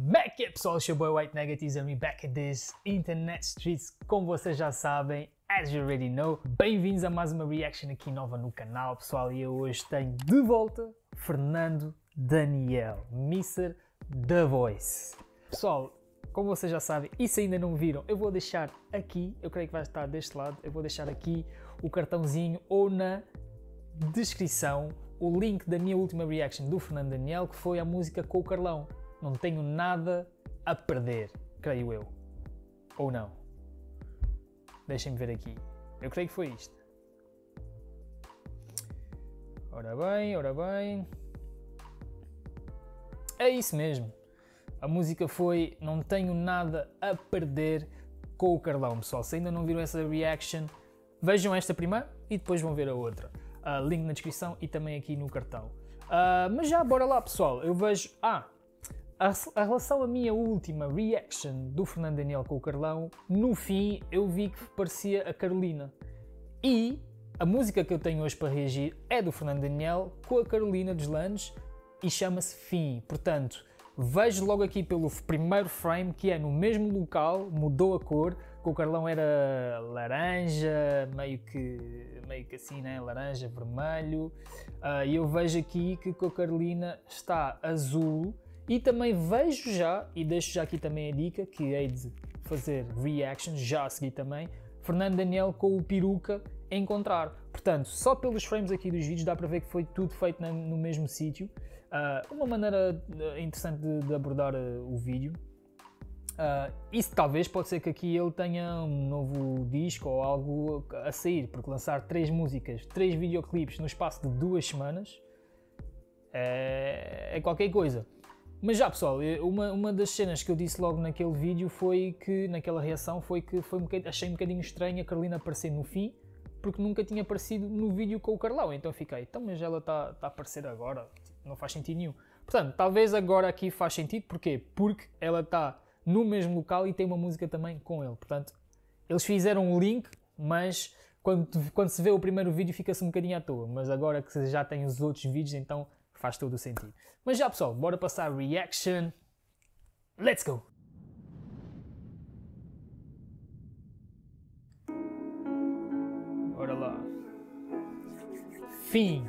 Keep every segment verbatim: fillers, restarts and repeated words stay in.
Como é que é, pessoal? It's your boy White Negatives and we back at this internet streets, como vocês já sabem, as you already know. Bem-vindos a mais uma reaction aqui nova no canal, pessoal, e eu hoje tenho de volta Fernando Daniel, mister The Voice. Pessoal, como vocês já sabem, e se ainda não viram, eu vou deixar aqui, eu creio que vai estar deste lado, eu vou deixar aqui o cartãozinho ou na descrição o link da minha última reaction do Fernando Daniel, que foi a música com o Carlão. Não tenho nada a perder, creio eu. Ou não? Deixem-me ver aqui. Eu creio que foi isto. Ora bem, ora bem. É isso mesmo. A música foi Não Tenho Nada a Perder com o Carlão, pessoal. Se ainda não viram essa reaction, vejam esta primeiro e depois vão ver a outra. Uh, link na descrição e também aqui no cartão. Uh, mas já, bora lá, pessoal. Eu vejo... Ah, a, a relação à minha última reaction do Fernando Daniel com o Carlão, no fim eu vi que parecia a Carolina. E a música que eu tenho hoje para reagir é do Fernando Daniel com a Carolina dos Landes e chama-se Fim. Portanto, vejo logo aqui pelo primeiro frame que é no mesmo local, mudou a cor, que o Carlão era laranja, meio que, meio que assim, né? Laranja, vermelho, uh, e eu vejo aqui que com a Carolina está azul, e também vejo já, e deixo já aqui também a dica, que hei de fazer reactions já a seguir também, Fernando Daniel com o peruca a encontrar. Portanto, só pelos frames aqui dos vídeos dá para ver que foi tudo feito na, no mesmo sítio. Uh, uma maneira interessante de, de abordar uh, o vídeo. Uh, isso talvez pode ser que aqui ele tenha um novo disco ou algo a sair, porque lançar três músicas, três videoclipes no espaço de duas semanas é, é qualquer coisa. Mas já, pessoal, uma, uma das cenas que eu disse logo naquele vídeo foi que, naquela reação, foi que foi um bocadinho, achei um bocadinho estranho a Carolina aparecer no fim, porque nunca tinha aparecido no vídeo com o Carlão. Então fiquei, então mas ela está tá a aparecer agora, não faz sentido nenhum. Portanto, talvez agora aqui faz sentido, porquê? Porque ela está no mesmo local e tem uma música também com ele. Portanto, eles fizeram um link, mas quando, quando se vê o primeiro vídeo fica-se um bocadinho à toa. Mas agora que já tem os outros vídeos, então faz todo o sentido. Mas já, pessoal, bora passar a reaction. Let's go! Bora lá. Fim.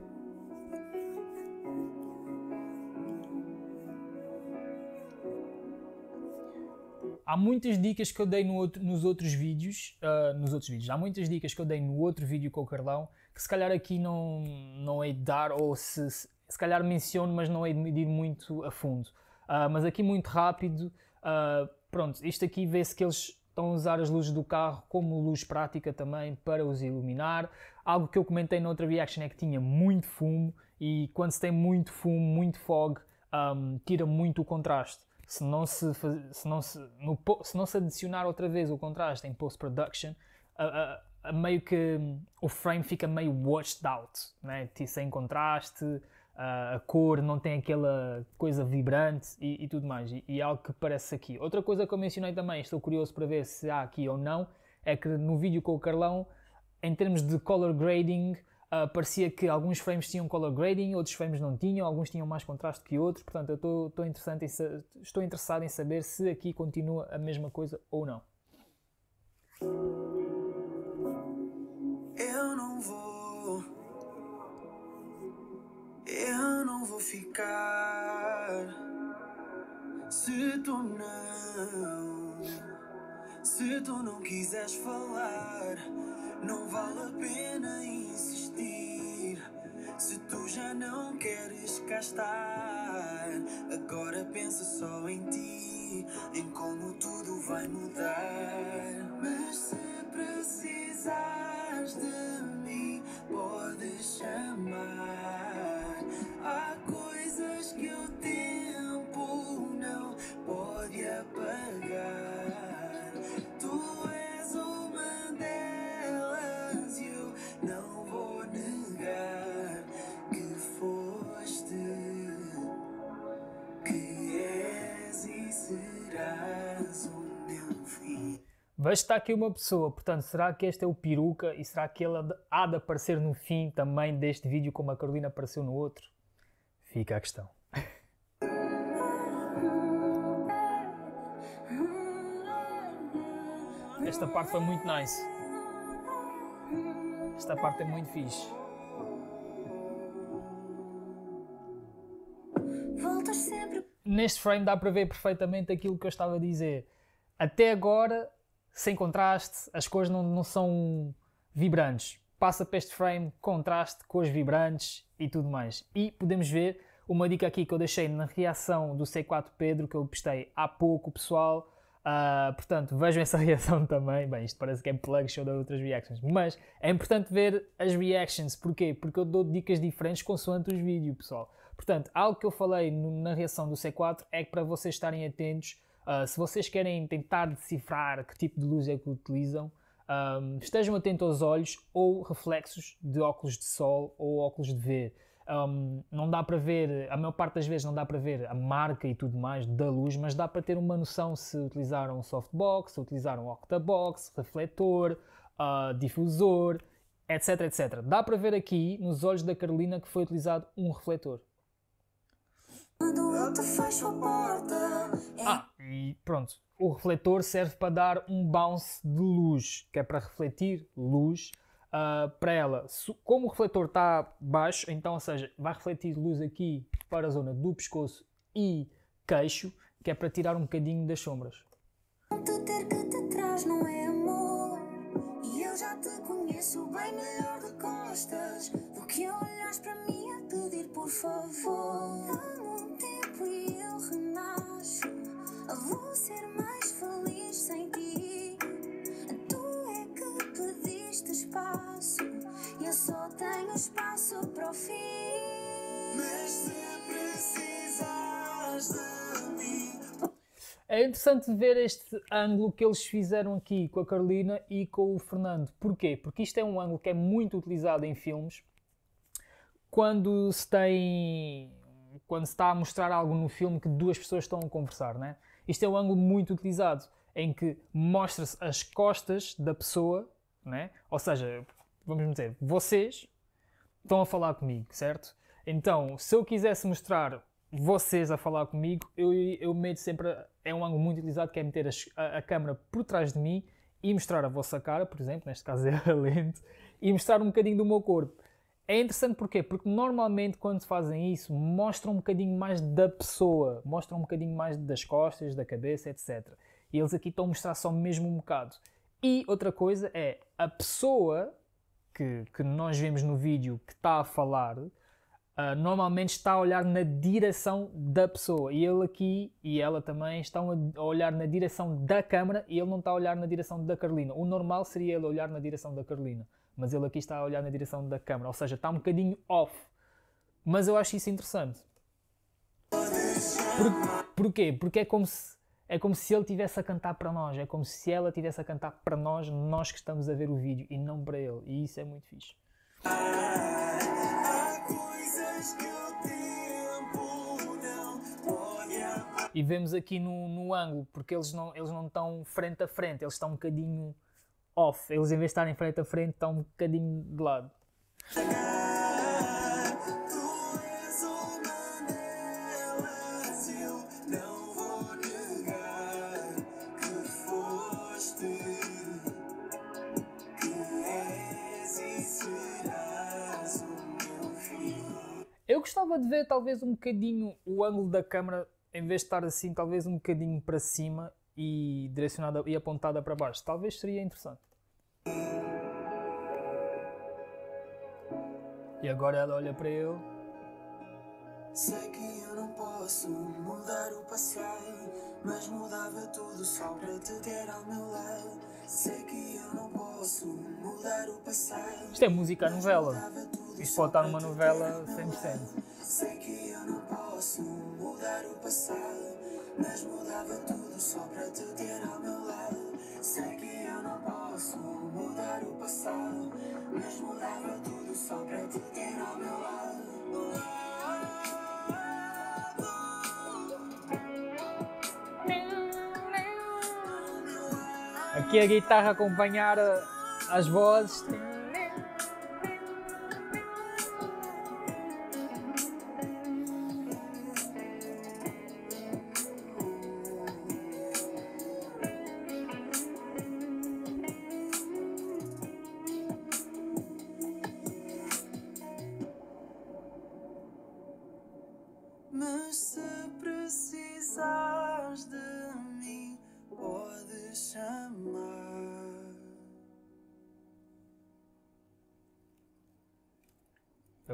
Há muitas dicas que eu dei no outro, nos outros vídeos, uh, nos outros vídeos, há muitas dicas que eu dei no outro vídeo com o Carlão, que se calhar aqui não, não hei de dar, ou se, se, se calhar menciono, mas não hei de medir muito a fundo. Uh, mas aqui muito rápido, uh, pronto, isto aqui vê-se que eles estão a usar as luzes do carro como luz prática também para os iluminar. Algo que eu comentei na outra reaction é que tinha muito fumo, e quando se tem muito fumo, muito fog, um, tira muito o contraste. Se não se, se, não se, no, se não se adicionar outra vez o contraste em post-production, uh, uh, meio que um, o frame fica meio washed out, né? Sem contraste, uh, a cor não tem aquela coisa vibrante e, e tudo mais, e, e é algo que parece aqui. Outra coisa que eu mencionei também, estou curioso para ver se há aqui ou não, é que no vídeo com o Carlão, em termos de color grading, Uh, parecia que alguns frames tinham color grading, outros frames não tinham, alguns tinham mais contraste que outros, portanto eu estou, estou, interessante em, estou interessado em saber se aqui continua a mesma coisa ou não. Eu não vou, eu não vou ficar se tu não, se tu não quiseres falar. Não vale a pena insistir, se tu já não queres cá estar. Agora pensa só em ti, em como tudo vai mudar. Mas se precisares de mim, podes chamar. Há coisas que o tempo não pode apagar. Tu és uma delas e eu não vou negar que foste, que és e serás o meu fim. Vejo que está aqui uma pessoa, portanto, será que este é o peruca e será que ele há de aparecer no fim também deste vídeo como a Carolina apareceu no outro? Fica a questão. Esta parte foi muito nice. Esta parte é muito fixe. Neste frame dá para ver perfeitamente aquilo que eu estava a dizer. Até agora, sem contraste, as cores não, não são vibrantes. Passa para este frame, contraste, cores vibrantes e tudo mais. E podemos ver uma dica aqui que eu deixei na reação do C quatro Pedro, que eu postei há pouco, pessoal. Uh, portanto, vejam essa reação também. Bem, isto parece que é plug show de outras reactions. Mas é importante ver as reactions. Porquê? Porque eu dou dicas diferentes consoante os vídeos, pessoal. Portanto, algo que eu falei no, na reação do C quatro é que para vocês estarem atentos, uh, se vocês querem tentar decifrar que tipo de luz é que utilizam, um, estejam atentos aos olhos ou reflexos de óculos de sol ou óculos de ver. Um, não dá para ver, a maior parte das vezes não dá para ver a marca e tudo mais da luz, mas dá para ter uma noção se utilizaram softbox, se utilizaram octabox, refletor, uh, difusor, etc, etcétera. Dá para ver aqui nos olhos da Carolina que foi utilizado um refletor. Ah, e pronto. O refletor serve para dar um bounce de luz, que é para refletir luz uh, para ela. Como o refletor está baixo, então, ou seja, vai refletir luz aqui para a zona do pescoço e queixo, que é para tirar um bocadinho das sombras. Ter que te traz não é amor, e eu já te conheço bem melhor de costas do que olhas para mim a pedir por favor. Dá-me um tempo e eu renasço. Vou ser mais feliz sem ti. Tu é que pediste espaço e eu só tenho espaço para o fim. Mas se precisares de mim. É interessante ver este ângulo que eles fizeram aqui com a Carolina e com o Fernando. Porquê? Porque isto é um ângulo que é muito utilizado em filmes quando se tem, quando se está a mostrar algo no filme que duas pessoas estão a conversar, né? Isto é um ângulo muito utilizado em que mostra-se as costas da pessoa, né? Ou seja, vamos dizer, vocês estão a falar comigo, certo? Então, se eu quisesse mostrar vocês a falar comigo, eu, eu meto sempre, é um ângulo muito utilizado, que é meter a, a, a câmera por trás de mim e mostrar a vossa cara, por exemplo, neste caso é a lente, e mostrar um bocadinho do meu corpo. É interessante porquê? Porque normalmente quando fazem isso, mostram um bocadinho mais da pessoa, mostram um bocadinho mais das costas, da cabeça, etcétera. E eles aqui estão a mostrar só mesmo um bocado. E outra coisa é, a pessoa que, que nós vemos no vídeo que está a falar, Uh, normalmente está a olhar na direção da pessoa, e ele aqui e ela também estão a olhar na direção da câmara e ele não está a olhar na direção da Carolina. O normal seria ele olhar na direção da Carolina, mas ele aqui está a olhar na direção da câmara, ou seja, está um bocadinho off. Mas eu acho isso interessante. Por, porquê? Porque é como se é como se ele estivesse a cantar para nós, é como se ela estivesse a cantar para nós, nós que estamos a ver o vídeo, e não para ele, e isso é muito fixe. E vemos aqui no, no ângulo, porque eles não, eles não estão frente a frente, eles estão um bocadinho off. Eles, em vez de estarem frente a frente, estão um bocadinho de lado. Eu gostava de ver talvez um bocadinho o ângulo da câmera, em vez de estar assim, talvez um bocadinho para cima e direcionada e apontada para baixo. Talvez seria interessante. E agora ela olha para ele. Sei que eu não posso mudar o passado, mas mudava tudo só para te ter ao meu lado. Sei que eu não posso mudar o passado. Isto é música novela. Isto pode estar numa novela cem por cento. Sei que eu não posso mudar o passado, mas mudava tudo só para te ter ao meu lado. Sei que eu não posso mudar o passado, mas mudava tudo só para te ter ao meu lado. Aqui a guitarra acompanhar as vozes.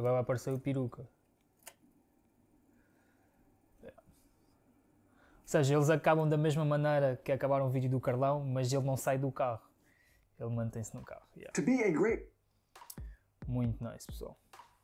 Agora vai aparecer o peruca. Ou seja, eles acabam da mesma maneira que acabaram o vídeo do Carlão, mas ele não sai do carro. Ele mantém-se no carro. Yeah. To be a great... Muito nice, pessoal.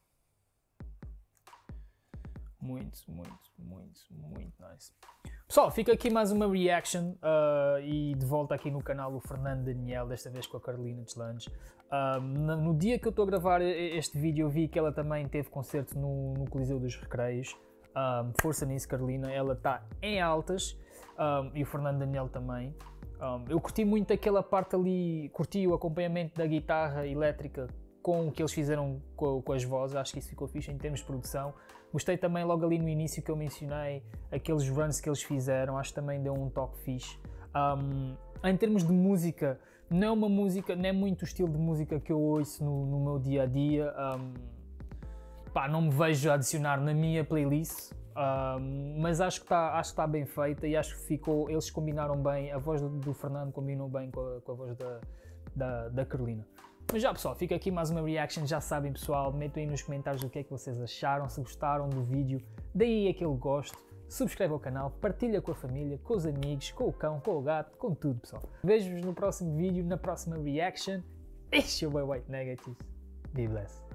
Muito, muito, muito, muito nice. Pessoal, fica aqui mais uma reaction uh, e de volta aqui no canal o Fernando Daniel, desta vez com a Carolina Deslandes. Uh, no, no dia que eu estou a gravar este vídeo eu vi que ela também teve concerto no, no Coliseu dos Recreios. Um, força nisso, Carolina, ela está em altas, um, e o Fernando Daniel também. Um, eu curti muito aquela parte ali, curti o acompanhamento da guitarra elétrica com o que eles fizeram com, com as vozes, acho que isso ficou fixe em termos de produção. Gostei também logo ali no início que eu mencionei, aqueles runs que eles fizeram, acho que também deu um toque fixe. Um, em termos de música, não é uma música, não é muito o estilo de música que eu ouço no, no meu dia a dia. Um, pá, não me vejo a adicionar na minha playlist, um, mas acho que está acho que tá bem feita e acho que ficou, eles combinaram bem, a voz do, do Fernando combinou bem com a, com a voz da, da, da Carolina. Mas já pessoal, fica aqui mais uma reaction, já sabem pessoal, metam aí nos comentários o que é que vocês acharam, se gostaram do vídeo, deem aquele gosto, subscreve ao canal, partilha com a família, com os amigos, com o cão, com o gato, com tudo pessoal. Vejo-vos no próximo vídeo, na próxima reaction. It's your boy White Negative. Be blessed.